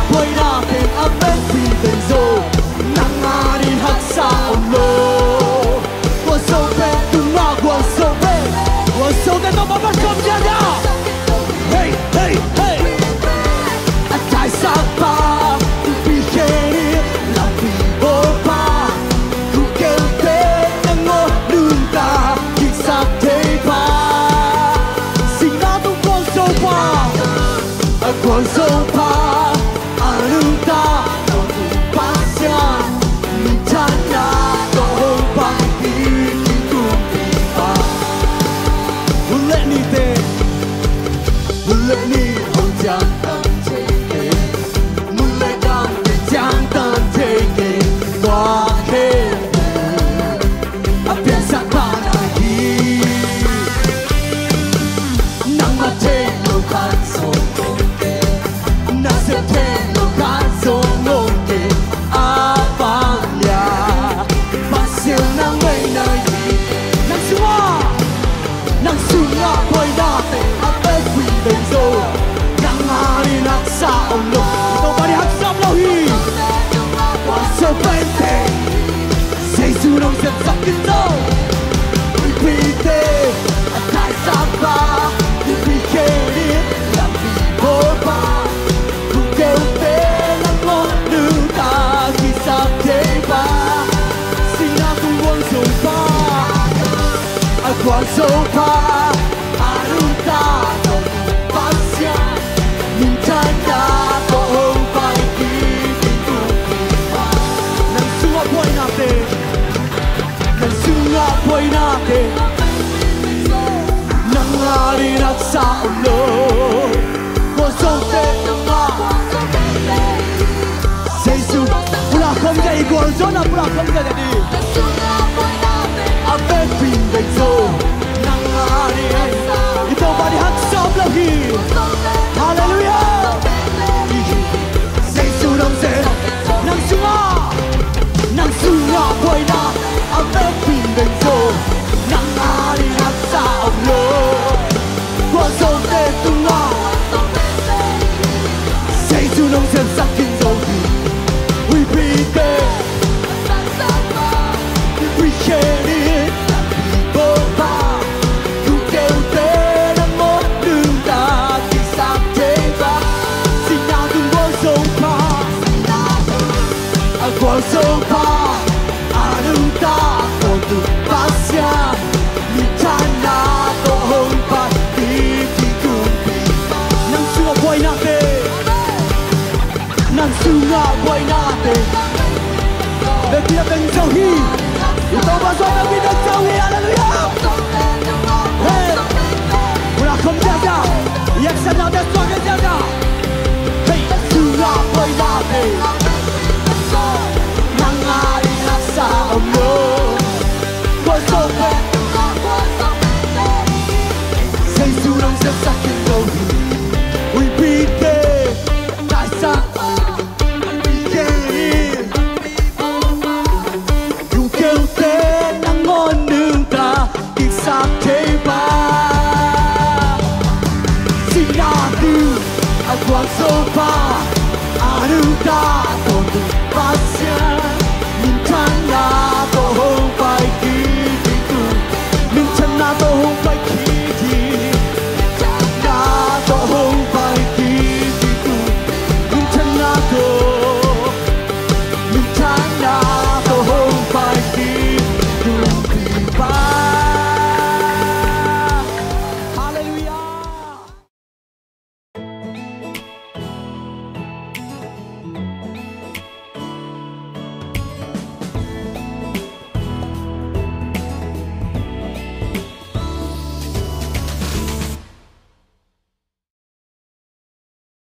quay natin ang benzo nangyari haksa ulo wasopen tumag wasopen no mamasok niya na hey hey hey at tayo sa pa ibigay lang vivo pa kukelte ng olunta kisakte pa sinatong konso pa ang konso pa olunta pasya mitana tohong pagkikikumpipa ulit ni te ulit ni hong jiang tang teke mulai dang te jiang tang teke qua ke biasa panahi nang mate no kan so konke na se te no kan so konke apanya pasil nang may na yi nang sunga quay natin ang every benzo nangyari naksa ulo nobody haksa blohi waso pente say sunong sa sakit to ipite at tayo sa pa ibigay lang vivo pa kukelte lang mo luta kisakte pa sinatong wanso pa at wanso pa aruta no pasya mintana tohong pagkikikumpipa nang sunga buhay natin nangyari naksa ulo wasopen Sesu pula không dậy của zona pula không dậy đi Ape pin benzo nangyari ito bali haksam lagi hallelujah Sesu nang se nang sunga boy na Ape pin benzo nangyari naksa ulo wasopen tunga Sesu nang se sakin zogi we beat it we share it boba kukelte ng olunta kisakte pa sinatong wanso pa ang wanso pa aruta kontu pasya mitana tohong pagkikikumpipa nang sunga buhay natin nagpinagdangsawi ito ba sa nagpinagdangsawi hallelujah hey mula kong jaja iaksan natin suaga jaja hey sunga buhay natin nangyari naksa ulo wasopen say sunang sa sakin zohi we beat it nasa Quang so far, aruta.